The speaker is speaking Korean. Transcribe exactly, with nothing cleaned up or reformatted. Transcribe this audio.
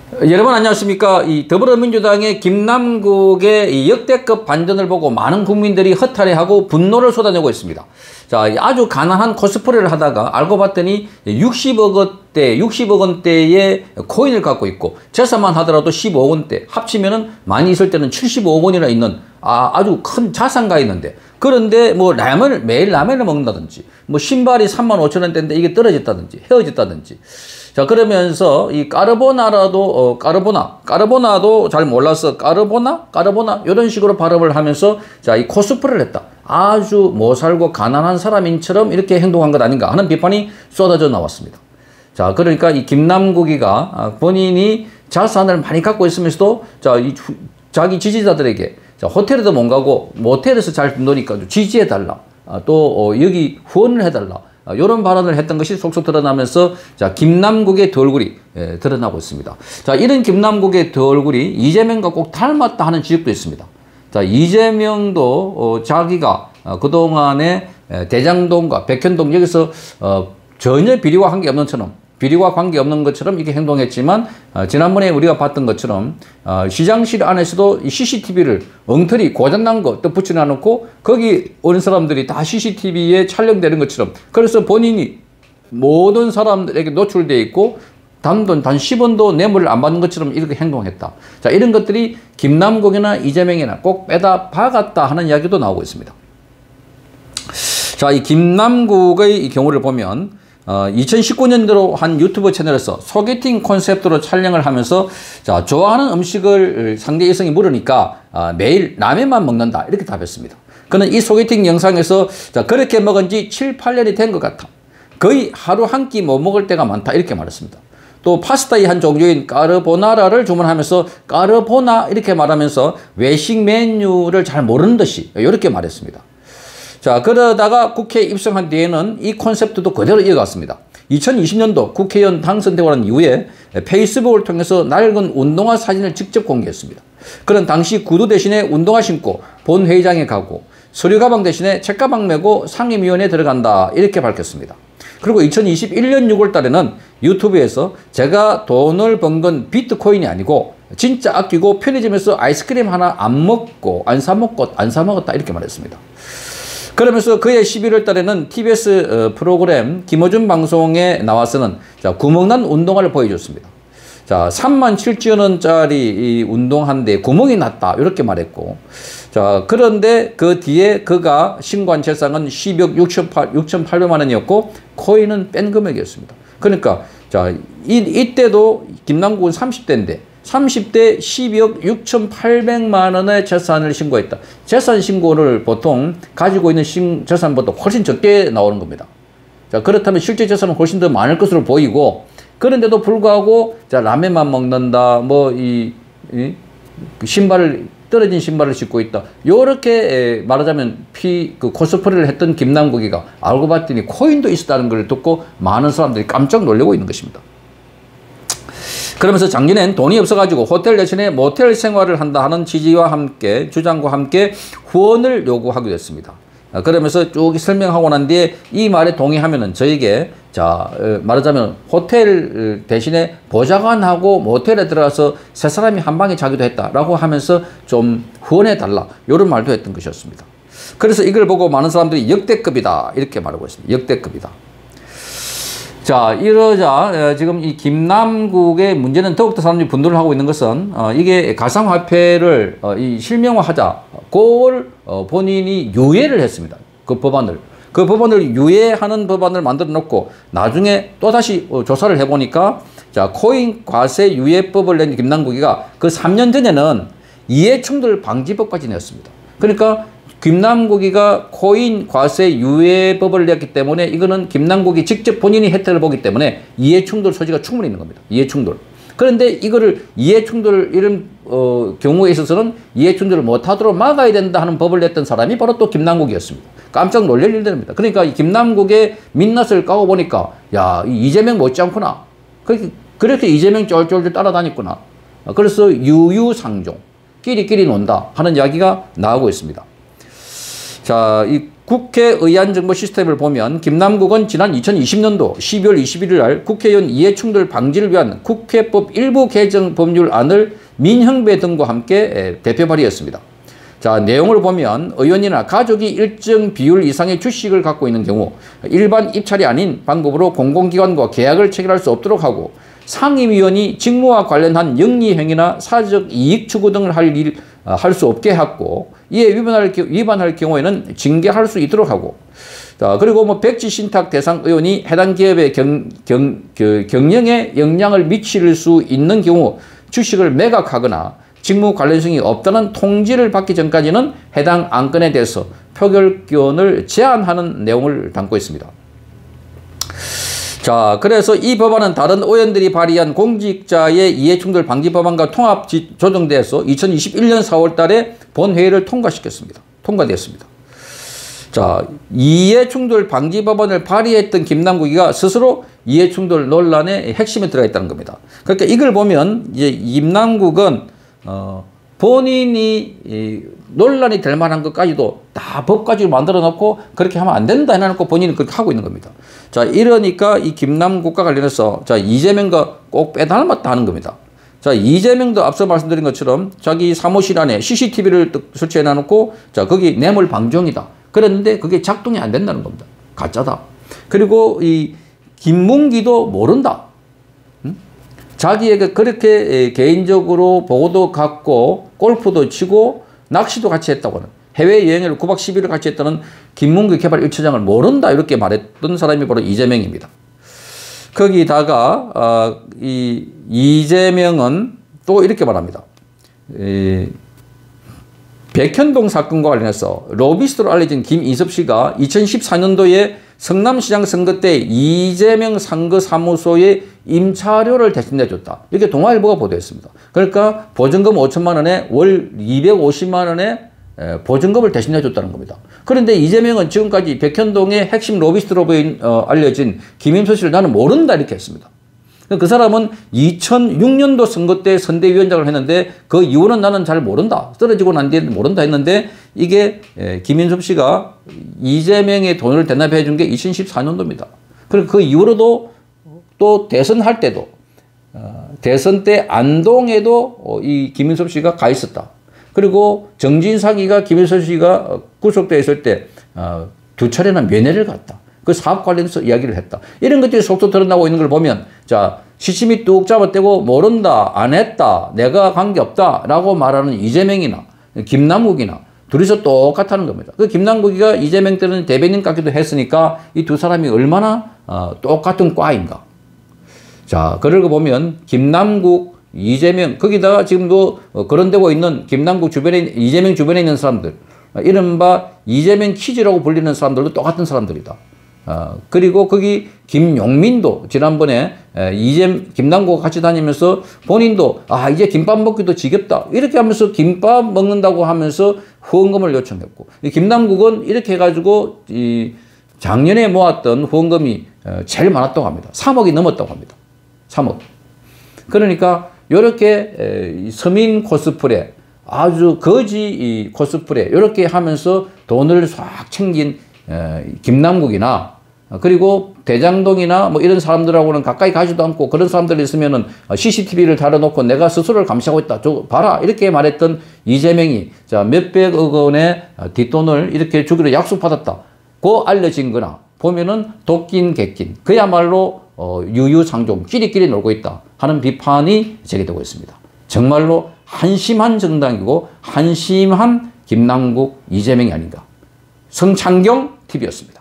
여러분 안녕하십니까. 이 더불어민주당의 김남국의 이 역대급 반전을 보고 많은 국민들이 허탈해하고 분노를 쏟아내고 있습니다. 자, 아주 가난한 코스프레를 하다가 알고 봤더니 육십억 원대, 육십억 원대의 코인을 갖고 있고 재산만 하더라도 십오억 원대, 합치면은 많이 있을 때는 칠십오억 원이나 있는 아, 아주 큰 자산가 있는데, 그런데 뭐 라면을 매일 라면을 먹는다든지, 뭐 신발이 삼만 오천 원대인데 이게 떨어졌다든지 헤어졌다든지, 자, 그러면서 이 까르보나라도 어 까르보나 까르보나도 잘 몰라서 까르보나 까르보나 이런 식으로 발음을 하면서 자, 이 코스프레를 했다. 아주 못 살고 가난한 사람인처럼 이렇게 행동한 것 아닌가 하는 비판이 쏟아져 나왔습니다. 자, 그러니까 이 김남국이가 본인이 자산을 많이 갖고 있으면서도 자, 이 자기 지지자들에게 자, 호텔에도 못 가고 모텔에서 잘 노니까 지지해달라. 아, 또 어, 여기 후원을 해달라. 아, 이런 발언을 했던 것이 속속 드러나면서 자, 김남국의 덜굴이 예, 드러나고 있습니다. 자, 이런 김남국의 덜굴이 이재명과 꼭 닮았다 하는 지적도 있습니다. 자, 이재명도 어, 자기가 어, 그동안에 대장동과 백현동 여기서 어, 전혀 비리와 관계없는 것처럼 비리와 관계없는 것처럼 이렇게 행동했지만 어, 지난번에 우리가 봤던 것처럼 어, 시장실 안에서도 이 씨씨티비를 엉터리 고장난 거 또 붙여놔놓고 거기 오는 사람들이 다 씨씨티비에 촬영되는 것처럼, 그래서 본인이 모든 사람들에게 노출되어 있고 단돈 단 십 원도 뇌물을 안 받는 것처럼 이렇게 행동했다. 자, 이런 것들이 김남국이나 이재명이나 꼭 빼다 박았다 하는 이야기도 나오고 있습니다. 자, 이 김남국의 이 경우를 보면 어, 이천십구 년도로 한 유튜브 채널에서 소개팅 콘셉트로 촬영을 하면서 자, 좋아하는 음식을 상대 여성이 물으니까 어, 매일 라면만 먹는다 이렇게 답했습니다. 그는 이 소개팅 영상에서 자, 그렇게 먹은 지 칠, 팔 년이 된 것 같아. 거의 하루 한 끼 못 먹을 때가 많다 이렇게 말했습니다. 또 파스타의 한 종류인 까르보나라를 주문하면서 까르보나 이렇게 말하면서 외식 메뉴를 잘 모르는 듯이 이렇게 말했습니다. 자, 그러다가 국회에 입성한 뒤에는 이 콘셉트도 그대로 이어갔습니다. 이천이십 년도 국회의원 당선되고 난 이후에 페이스북을 통해서 낡은 운동화 사진을 직접 공개했습니다. 그는 당시 구두 대신에 운동화 신고 본회의장에 가고 서류 가방 대신에 책가방 메고 상임위원회에 들어간다 이렇게 밝혔습니다. 그리고 이천이십일 년 유월 달에는 유튜브에서 제가 돈을 번 건 비트코인이 아니고 진짜 아끼고 편의점에서 아이스크림 하나 안 먹고 안 사 먹고 안 사 먹었다 이렇게 말했습니다. 그러면서 그해 십일월 달에는 티비에스 프로그램 김어준 방송에 나와서는 자, 구멍난 운동화를 보여줬습니다. 자, 삼만 칠천 원짜리 이 운동화인데 구멍이 났다 이렇게 말했고, 자, 그런데 그 뒤에 그가 신고한 재산은 십억 육천팔백만 원이었고 코인은 뺀 금액이었습니다. 그러니까 자, 이, 이때도 김남국은 삼십 대인데 삼십 대 십억 육천팔백만 원의 재산을 신고했다. 재산 신고를 보통 가지고 있는 신, 재산보다 훨씬 적게 나오는 겁니다. 자, 그렇다면 실제 재산은 훨씬 더 많을 것으로 보이고, 그런데도 불구하고 자, 라면만 먹는다, 뭐 이 이 신발을 떨어진 신발을 신고 있다. 요렇게 말하자면 피 그 코스프레를 했던 김남국이가 알고 봤더니 코인도 있었다는 걸 듣고 많은 사람들이 깜짝 놀라고 있는 것입니다. 그러면서 작년엔 돈이 없어가지고 호텔 대신에 모텔 생활을 한다 하는 취지와 함께 주장과 함께 후원을 요구하기도 했습니다. 그러면서 쭉 설명하고 난 뒤에 이 말에 동의하면은 저에게 자, 말하자면 호텔 대신에 보좌관하고 모텔에 들어가서 세 사람이 한 방에 자기도 했다라고 하면서 좀 후원해 달라 이런 말도 했던 것이었습니다. 그래서 이걸 보고 많은 사람들이 역대급이다 이렇게 말하고 있습니다. 역대급이다. 자, 이러자 지금 이 김남국의 문제는 더욱더 사람들이 분노를 하고 있는 것은 어, 이게 가상화폐를 어, 이 실명화하자 그걸 어, 본인이 유예를 했습니다. 그 법안을. 그 법안을 유예하는 법안을 만들어 놓고 나중에 또다시 어, 조사를 해보니까 자, 코인 과세 유예법을 낸 김남국이가 그 삼 년 전에는 이해충돌 방지법까지 냈습니다. 그러니까 김남국이가 코인 과세 유예법을 냈기 때문에 이거는 김남국이 직접 본인이 혜택을 보기 때문에 이해충돌 소지가 충분히 있는 겁니다. 이해충돌. 그런데 이거를 이해충돌 이런 어, 경우에 있어서는 이해충돌을 못하도록 막아야 된다 하는 법을 냈던 사람이 바로 또 김남국이었습니다. 깜짝 놀랄 일들입니다. 그러니까 이 김남국의 민낯을 까고 보니까 야, 이재명 못지않구나. 그렇게, 그렇게 이재명 쫄쫄쫄 따라다녔구나. 그래서 유유상종, 끼리끼리 논다 하는 이야기가 나오고 있습니다. 자, 이 국회 의안정보 시스템을 보면 김남국은 지난 이천이십 년도 십이월 이십일일 날 국회의원 이해충돌 방지를 위한 국회법 일부 개정 법률안을 민형배 등과 함께 대표 발의했습니다. 자, 내용을 보면 의원이나 가족이 일정 비율 이상의 주식을 갖고 있는 경우 일반 입찰이 아닌 방법으로 공공기관과 계약을 체결할 수 없도록 하고, 상임위원이 직무와 관련한 영리행위나 사적 이익 추구 등을 할 일, 할 수 없게 하고, 이에 위반할, 위반할 경우에는 징계할 수 있도록 하고, 자, 그리고 뭐 백지 신탁 대상 의원이 해당 기업의 경, 경, 그 경영에 영향을 미칠 수 있는 경우 주식을 매각하거나 직무 관련성이 없다는 통지를 받기 전까지는 해당 안건에 대해서 표결권을 제한하는 내용을 담고 있습니다. 자, 그래서 이 법안은 다른 의원들이 발의한 공직자의 이해충돌 방지 법안과 통합 조정돼서 이천이십일 년 사월 달에 본회의를 통과시켰습니다. 통과됐습니다. 자, 이해충돌 방지 법안을 발의했던 김남국이가 스스로 이해충돌 논란의 핵심에 들어가 있다는 겁니다. 그러니까 이걸 보면 이제 김남국은 어, 본인이 이, 논란이 될 만한 것까지도 다 법까지 만들어 놓고 그렇게 하면 안 된다 해놓고 본인은 그렇게 하고 있는 겁니다. 자, 이러니까 이 김남국과 관련해서 자, 이재명과 꼭 빼닮았다 하는 겁니다. 자, 이재명도 앞서 말씀드린 것처럼 자기 사무실 안에 씨씨티비를 설치해 놔놓고 자, 거기 뇌물 방종이다. 그랬는데 그게 작동이 안 된다는 겁니다. 가짜다. 그리고 이 김문기도 모른다. 자기에게 그렇게 개인적으로 보고도 갖고 골프도 치고 낚시도 같이 했다고 하는, 해외여행을 구박 십일을 같이 했다는 김문기 개발 일 차장을 모른다 이렇게 말했던 사람이 바로 이재명입니다. 거기다가 어, 이 이재명은 또 이렇게 말합니다. 이 백현동 사건과 관련해서 로비스트로 알려진 김인섭 씨가 이천십사 년도에 성남시장 선거 때 이재명 선거사무소에 임차료를 대신 내줬다. 이렇게 동아일보가 보도했습니다. 그러니까 보증금 오천만 원에 월 이백오십만 원의 보증금을 대신 내줬다는 겁니다. 그런데 이재명은 지금까지 백현동의 핵심 로비스트로 알려진 김인섭 씨를 나는 모른다 이렇게 했습니다. 그 사람은 이천육 년도 선거 때 선대위원장을 했는데 그 이후는 나는 잘 모른다. 떨어지고 난 뒤에 모른다 했는데 이게 김인섭 씨가 이재명의 돈을 대납해 준 게 이천십사 년도입니다. 그리고 그 이후로도 또 대선할 때도 대선 때 안동에도 이 김인섭 씨가 가 있었다. 그리고 정진상이가 김인섭 씨가 구속되어 있을 때 두 차례나 면회를 갔다. 그 사업 관련해서 이야기를 했다. 이런 것들이 속속 드러나고 있는 걸 보면 자, 시침이 뚝 잡아떼고 모른다, 안 했다, 내가 관계없다 라고 말하는 이재명이나 김남국이나 둘이서 똑같다는 겁니다. 그 김남국이가 이재명 때는 대변인 깎기도 했으니까 이 두 사람이 얼마나 어, 똑같은 과인가. 자, 그러고 보면 김남국, 이재명, 거기다가 지금도 어, 거론되고 있는 김남국 주변에, 이재명 주변에 있는 사람들, 어, 이른바 이재명 키즈라고 불리는 사람들도 똑같은 사람들이다. 어, 그리고 거기 김용민도 지난번에 에, 이재 김남국과 같이 다니면서 본인도 아 이제 김밥 먹기도 지겹다 이렇게 하면서 김밥 먹는다고 하면서 후원금을 요청했고, 이 김남국은 이렇게 해가지고 이 작년에 모았던 후원금이 에, 제일 많았다고 합니다. 삼억이 넘었다고 합니다. 삼억. 그러니까 이렇게 에, 서민 코스프레, 아주 거지 이 코스프레 이렇게 하면서 돈을 싹 챙긴 에, 김남국이나 그리고 대장동이나 뭐 이런 사람들하고는 가까이 가지도 않고 그런 사람들이 있으면은 씨씨티비를 달아놓고 내가 스스로를 감시하고 있다. 저 봐라. 이렇게 말했던 이재명이 자, 몇백억 원의 뒷돈을 이렇게 주기로 약속받았다. 고 알려진 거나 보면은 도끼인 객긴. 그야말로 어, 유유상종, 끼리끼리 놀고 있다 하는 비판이 제기되고 있습니다. 정말로 한심한 정당이고 한심한 김남국, 이재명이 아닌가. 성창경 티비였습니다.